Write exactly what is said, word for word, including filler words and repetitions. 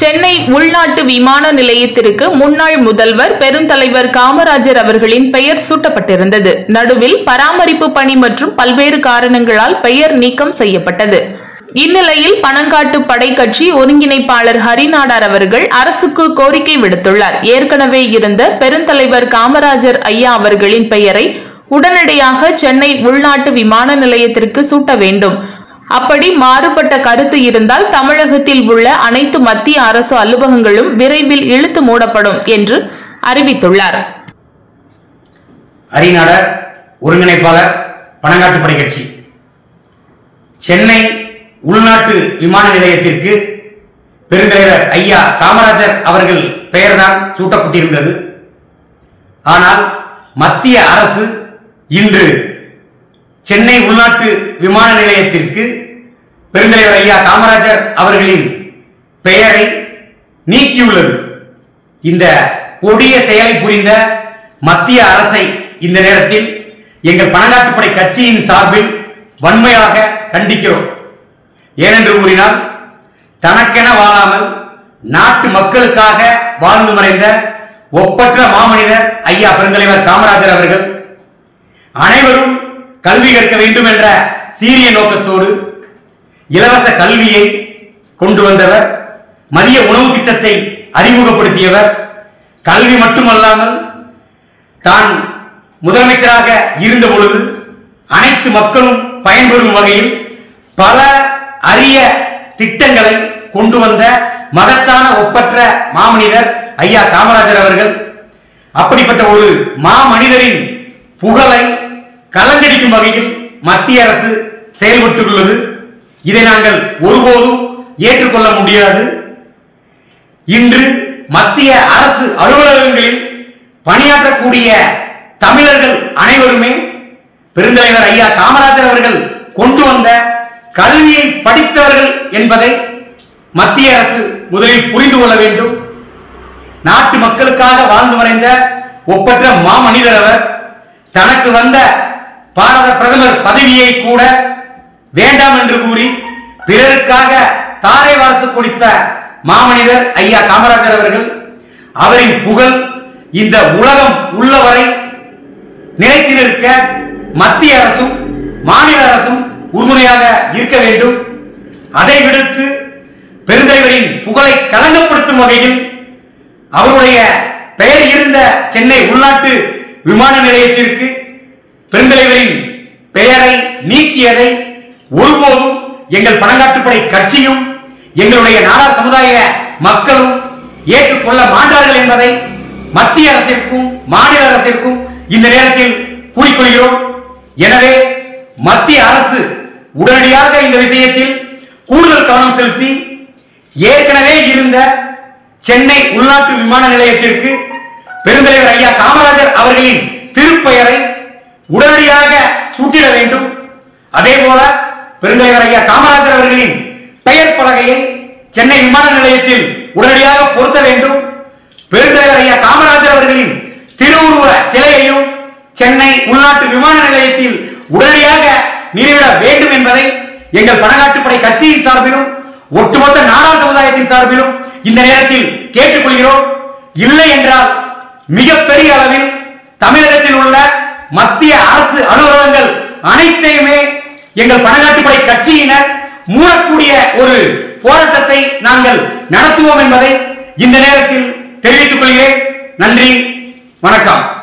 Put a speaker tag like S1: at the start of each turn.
S1: சென்னை உள்நாட்டு விமான நிலையத்திற்கு முன்னாள் முதல்வர் பெருந்தலைவர் காமராஜர் அவர்களின் பெயர் சூட்டப்பட்டிருந்தது. நடுவில் பராமரிப்பு பணி மற்றும் பல்வேறு காரணங்களால் பெயர் நீக்கம் செய்யப்பட்டது. இந்நிலையில் பனங்காட்டு படை கட்சி ஒருங்கிணைப்பாளர் ஹரிநாடார் அவர்கள் அரசுக்கு கோரிக்கை விடுத்துள்ளார். ஏற்கனவே இருந்த பெருந்தலைவர் காமராஜர் ஐயா அவர்களின் பெயரை உடனடியாக சென்னை உள்நாட்டு விமான நிலையத்திற்கு சூட்ட வேண்டும். அப்படி மாறுபட்ட கருத்து இருந்தால் தமிழகத்தில் உள்ள அனைத்து மத்திய அரசு அலுவலகங்களும் விரைவில் இழுத்து மூடப்படும் என்று அறிவித்துள்ளார்.
S2: ஹரிநாடார் ஒருங்கிணைப்பாளர் பனங்காட்டு படை கட்சி சென்னை உள்நாட்டு விமான நிலையத்திற்கு பெருந்தலைவர் ஐயா காமராஜர் அவர்கள் பெயர்தான் சூட்டப்பட்டிருந்தது. ஆனால் மத்திய அரசு இன்று சென்னை உள்நாட்டு விமான நிலையத்திற்கு பெருந்தலைவர் ஐயா காமராஜர் அவர்களின் பெயரை நீக்கியுள்ளது. இந்த கொடிய செயலை புரிந்த மத்திய அரசை இந்த நேரத்தில் எங்கள் பனங்காட்டுப்படை கட்சியின் சார்பில் வன்மையாக கண்டிக்கிறோம். ஏனென்று கூறினால், தனக்கென வாழாமல் நாட்டு மக்களுக்காக வாழ்ந்து மறைந்த ஒப்பற்ற மாமனிதர் ஐயா பெருந்தலைவர் காமராஜர் அவர்கள் அனைவரும் கல்வி கற்க வேண்டும் என்ற சீரிய நோக்கத்தோடு இலவச கல்வியை கொண்டு வந்தவர், மதிய உணவு திட்டத்தை அறிமுகப்படுத்தியவர். கல்வி மட்டுமல்லாமல் தான் முதலமைச்சராக இருந்த பொழுது அனைத்து மக்களும் பயன்பெறும் வகையில் பல அரிய திட்டங்களை கொண்டு வந்த மகத்தான ஒப்பற்ற மாமனிதர் ஐயா காமராஜர் அவர்கள். அப்படிப்பட்ட ஒரு மாமனிதரின் புகழை கலங்கடிக்கும் வகையில் மத்திய அரசு செயல்பட்டுள்ளது. இதை நாங்கள் ஒருபோதும் ஏற்றுக்கொள்ள முடியாது. இன்று மத்திய அரசு அலுவலகங்களில் பணியாற்றக்கூடிய தமிழர்கள் அனைவருமே பெருந்தலைவர் ஐயா காமராஜர் அவர்கள் கொண்டு வந்த கல்வியை படித்தவர்கள் என்பதை மத்திய அரசு முதலில் புரிந்து கொள்ள வேண்டும். நாட்டு மக்களுக்காக வாழ்ந்து மறைந்த ஒப்பற்ற மாமனிதர் அவர். தனக்கு வந்த பாரத பிரதமர் பதவியை கூட வேண்டாம் என்று கூறி பிறருக்காக தாரை வார்த்து கொடுத்த மாமனிதர் ஐயா காமராஜர் அவர்கள். அவரின் புகழ் இந்த உலகம் உள்ளவரை நிலைத்து நிற்க மத்திய அரசும் மாநில அரசும் உறுதுணையாக இருக்க வேண்டும். அதை விடுத்து பெருந்தலைவரின் புகழை களங்கப்படுத்தும் வகையில் அவருடைய பெயர் இருந்த சென்னை உள்நாட்டு விமான நிலையத்திற்கு பெருந்தலைவரின் பெயரை நீக்கியதை ஒருபோதும் எங்கள் பனங்காட்டுப்படை கட்சியும் எங்களுடைய நாடார் சமுதாய மக்களும் ஏற்றுக்கொள்ள மாட்டார்கள் என்பதை மத்திய அரசிற்கும் மாநில அரசிற்கும் இந்த நேரத்தில் கூறிக்கொள்கிறோம். எனவே மத்திய அரசு உடனடியாக இந்த விஷயத்தில் கூடுதல் கவனம் செலுத்தி ஏற்கனவே இருந்த சென்னை உள்நாட்டு விமான நிலையத்திற்கு பெருந்தலைவர் ஐயா காமராஜர் அவர்களின் திருப்பெயரை உடனடியாக சூட்டிட வேண்டும். அதே போல பெருந்தலைவர் ஐயா காமராஜர் அவர்களின் பெயர் பலகையை சென்னை விமான நிலையத்தில் உடனடியாக பொருத்த வேண்டும். பெருந்தலைவர் ஐயா காமராஜர் அவர்களின் திருவுருவ சிலையையும் சென்னை உள்நாட்டு விமான நிலையத்தில் உடனடியாக நிறுவிட வேண்டும் என்பதை எங்கள் பனங்காட்டுப்படை கட்சியின் சார்பிலும் ஒட்டுமொத்த நாடார் சமுதாயத்தின் சார்பிலும் இந்த நேரத்தில் கேட்டுக்கொள்கிறோம். இல்லை என்றால் மிகப்பெரிய அளவில் தமிழகத்தில் உள்ள மத்திய அரசு அலுவலகங்கள் அனைத்தையுமே எங்கள் பனங்காட்டுப்படை கட்சியினர் மூடக்கூடிய ஒரு போராட்டத்தை நாங்கள் நடத்துவோம் என்பதை இந்த நேரத்தில் தெரிவித்துக் கொள்கிறேன். நன்றி, வணக்கம்.